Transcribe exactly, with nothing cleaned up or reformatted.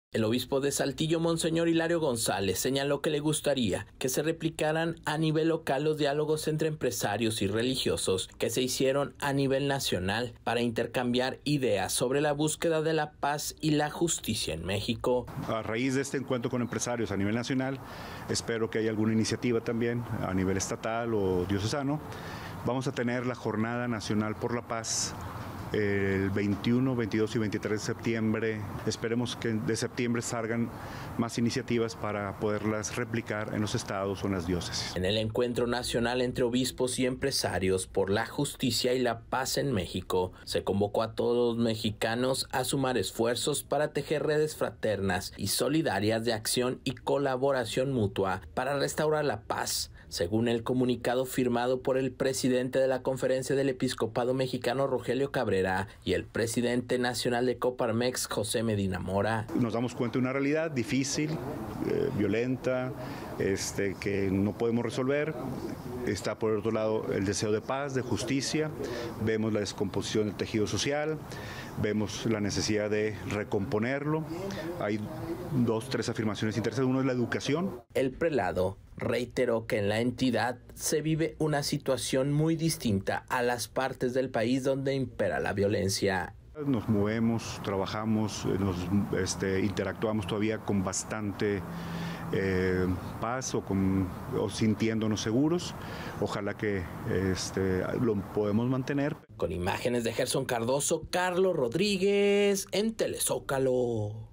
El obispo de Saltillo, Monseñor Hilario González, señaló que le gustaría que se replicaran a nivel local los diálogos entre empresarios y religiosos que se hicieron a nivel nacional para intercambiar ideas sobre la búsqueda de la paz y la justicia en México. A raíz de este encuentro con empresarios a nivel nacional, espero que haya alguna iniciativa también a nivel estatal o diocesano. Vamos a tener la Jornada Nacional por la Paz el veintiuno, veintidós y veintitrés de septiembre. Esperemos que de septiembre salgan más iniciativas para poderlas replicar en los estados o en las diócesis. En el encuentro nacional entre obispos y empresarios por la justicia y la paz en México, se convocó a todos los mexicanos a sumar esfuerzos para tejer redes fraternas y solidarias de acción y colaboración mutua para restaurar la paz, según el comunicado firmado por el presidente de la Conferencia del Episcopado Mexicano, Rogelio Cabrera, y el presidente nacional de Coparmex, José Medina Mora. Nos damos cuenta de una realidad difícil, eh, violenta, este, que no podemos resolver. Está por otro lado el deseo de paz, de justicia. Vemos la descomposición del tejido social, vemos la necesidad de recomponerlo. Hay dos, tres afirmaciones interesantes. Uno es la educación. El prelado reiteró que en la entidad se vive una situación muy distinta a las partes del país donde impera la violencia. Nos movemos, trabajamos, nos este, interactuamos todavía con bastante eh, paz o, con, o sintiéndonos seguros. Ojalá que este, lo podemos mantener. Con imágenes de Gerson Cardoso, Carlos Rodríguez en Telezócalo.